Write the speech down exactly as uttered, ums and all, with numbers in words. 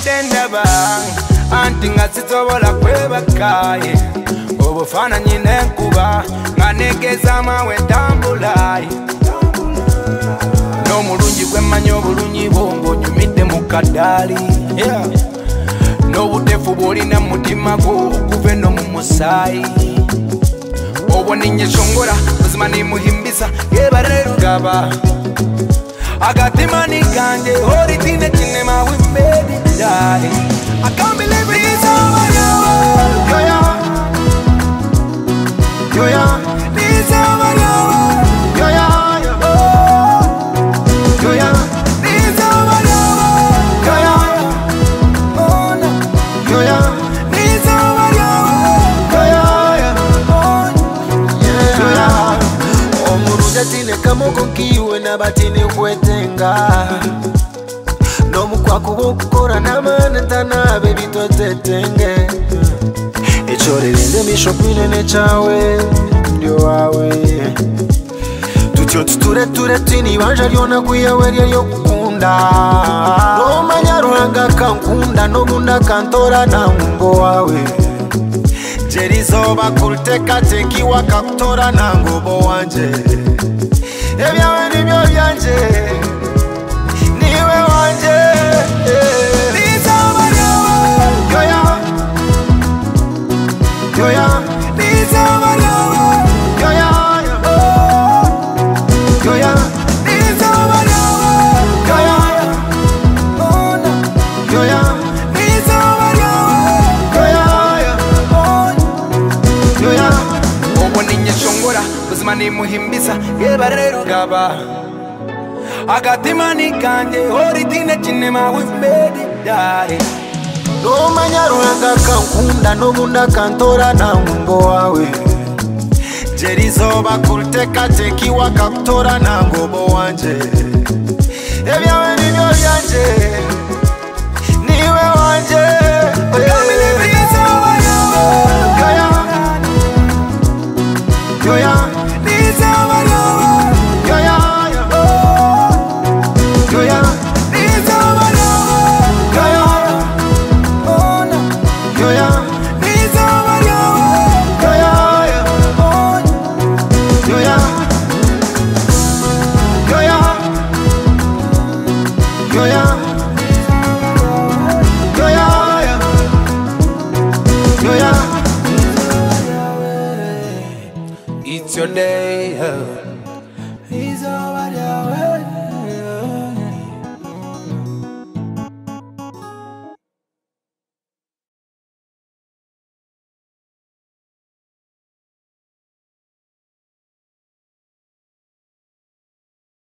tendaba anti nga sitobola kwebakaye obufaananyi n'enkuba nga negeza amawe tambulayi n'omulungi gwemmanyi obulungi bwo ng'onyumidde mu kaddaali n'obuteefu bw'olina mu mutima gwo okuva eno mu musaayi obwo ninnyeshongola buzima nimuhimbisa yebalale Rugaba agatimani kange horitine kinema we made it die. I can't believe it is over now. Yoya Yoya it's over now. Yoya Yoya it's over now. Yoya oh no Yoya it's over now. Yoya Yoya omuruja tine kamoko kiwe na batine kwetenga no mukwako bokora namana tanabe bitotetenge echorerende mishopine ne chawe ndio wawe tutyo tuture ture tini banja lyona kuyawe lyo kukunda no manyaruhanga kankunda no bunda kantora na ngo wawe jerizoba kuruteka tekiwa kakutora na ngobo wanje ebyawe nibyo byanje niwe wanje nizaba nawe yoya yoya nizaba nawe yoya yoya nizaba nawe yoya oh no yoya nizaba nawe yoya yoya obwo ninnyeshongola buzima nimuhimbisa yebalale Rugaba agatimani kange horitine kinema we made it die. No manyaruhanga kankunda no bunda kantora na ngo wawe jerizoba kuruteka tekiwa kakutora na ngobo wanje ebyawe nibyo byanje niwe wanje yoya nizaba nawe yoya yoya nizaba nawe yoya oh no yoya nizaba nawe yoya oh yoya yoya yoya yoya yoya it's your day, oh.